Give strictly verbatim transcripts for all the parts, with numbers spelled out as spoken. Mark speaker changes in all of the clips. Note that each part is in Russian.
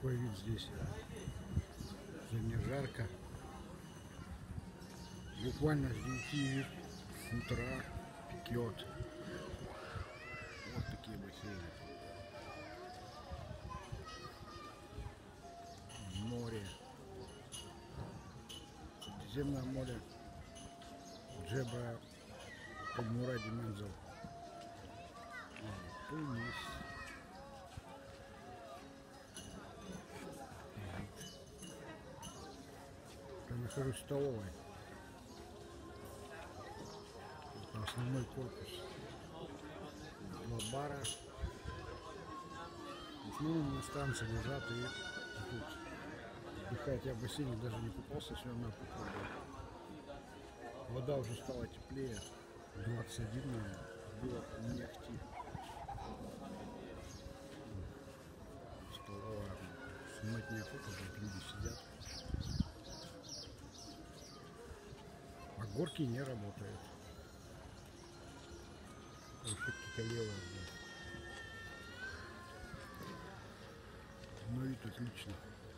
Speaker 1: Какой вид здесь. Сегодня жарко. Буквально с девяти утра пекет. Вот такие бассейны. Море. Средиземное море. Джебра Аль-Муради Мензел. Тунис. Я нахожусь в столовой. Это основной корпус. Два бара. В основном иностранцы лежат и тут отдыхают. Я в бассейне даже не купался, сегодня попробовал. Вода уже стала теплее. двадцать один, наверное, было не ахти. Столовая. Снимать неохота, тут люди сидят. А горки не работают. Вообще какие-то левые. Ну вид отлично.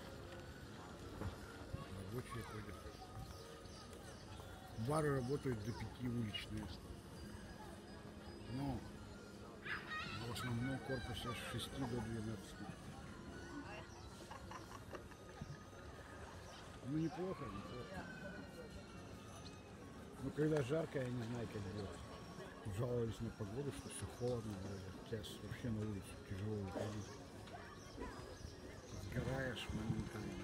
Speaker 1: Рабочие ходят. Бары работают до пяти уличные. Но в основном корпус аж с шести до двенадцати. Ну неплохо, неплохо. Но когда жарко, я не знаю, как делать. Жаловались на погоду, что все холодно. Сейчас вообще на улицу тяжело выходить. Сгораешь моментально.